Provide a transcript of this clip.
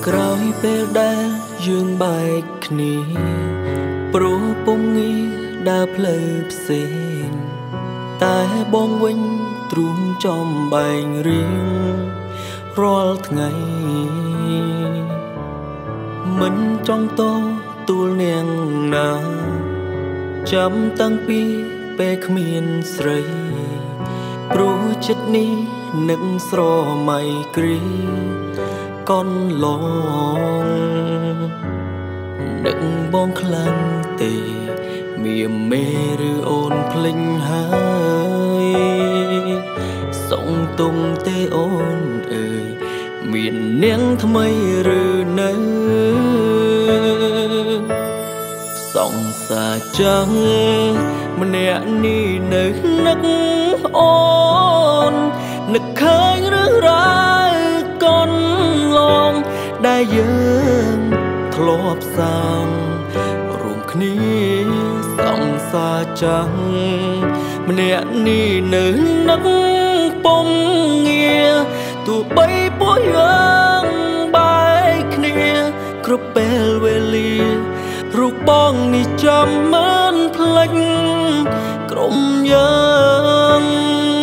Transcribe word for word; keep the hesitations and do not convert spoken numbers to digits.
ក្រោយពេលដែលយើងបែកគ្នាព្រោះពុំងាដើរផ្លូវផ្សេងតែបងវិញទ្រូងចំបែងរៀងរាល់ថ្ងៃមិនចង់តទួលនាងណាចាំតាំងពីពេលគ្មានស្រីព្រោះចិត្តនេះនឹកស្រមៃគ្រីកនឡងនឹកបងខ្លាំងទេមានមេឬអូនភ្លេចហើយសុំទុំទេអូនអើយមាននាងថ្មីឬនៅសង្សារចឹងម្នាក់នេះនៅនឹកអូននឹកឃើញរឿងរ៉ាវកូនឡងដែលយើងធ្លាប់សាងរួមគ្នាសង្សារចឹងម្នាក់នេះនៅនឹកពុំងាទោះបីពួកយើងបែកគ្នាគ្រប់ពេលវេលារូបបងនេះចាំមិនភ្លេចក្រុមយើង